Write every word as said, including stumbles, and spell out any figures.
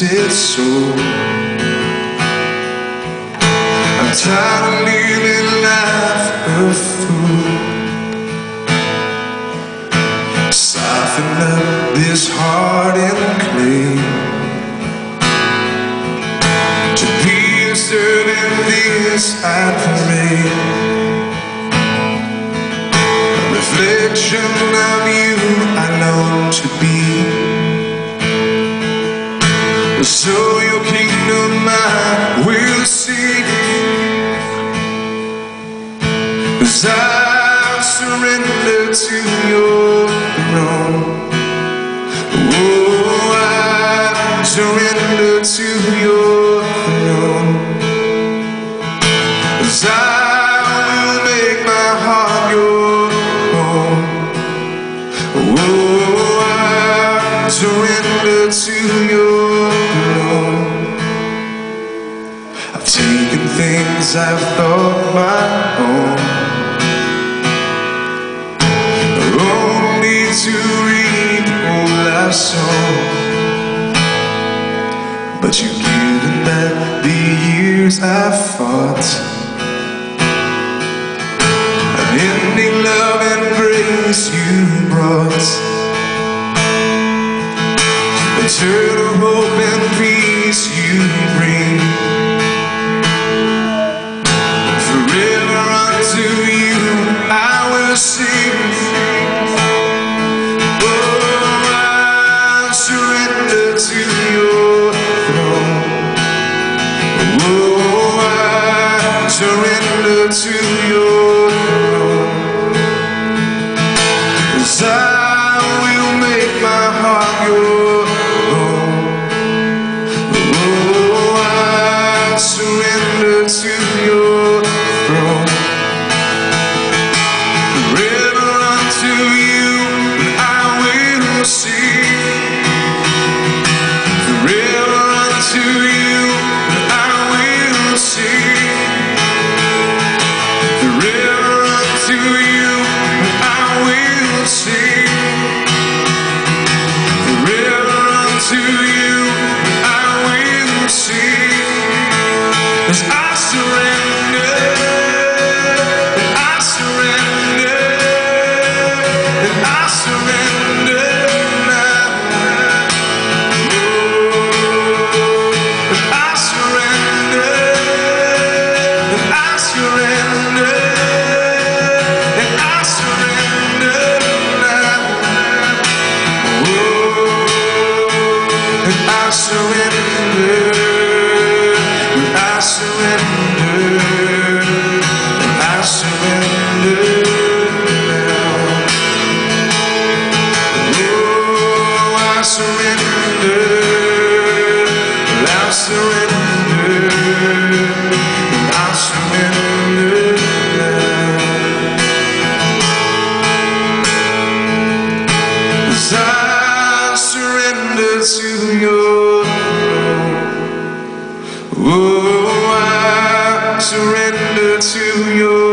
said so. I'm tired of living life a fool. Soften up this heart and clay to be a certain this I pray. A reflection of you I long to be, so your kingdom I will seek. 'Cause I surrender to your throne. Oh, I surrender to your throne. 'Cause I will make my heart your home. Oh, I surrender to your throne. I've taken things I've thought my own, only to reap all I sow. But you've given back the years I fought, unending love and grace you brought, eternal hope and peace you bring. Forever unto you I will sing. Oh, I surrender to your throne. Oh, I surrender to your throne. 'Cause I will make my heart your home. Oh, I surrender to your throne. Forever unto you I will sing. Forever unto you I will sing. Forever unto you I will sing. Forever unto you I will sing. 'Cause I surrender, and I surrender, and I surrender now. Oh, and I surrender, and I surrender, and I surrender now. Oh, and I surrender, and I surrender, and I surrender now. Oh, I surrender, and I surrender, and I surrender now. 'Cause I surrender to your throne. Oh, I surrender to your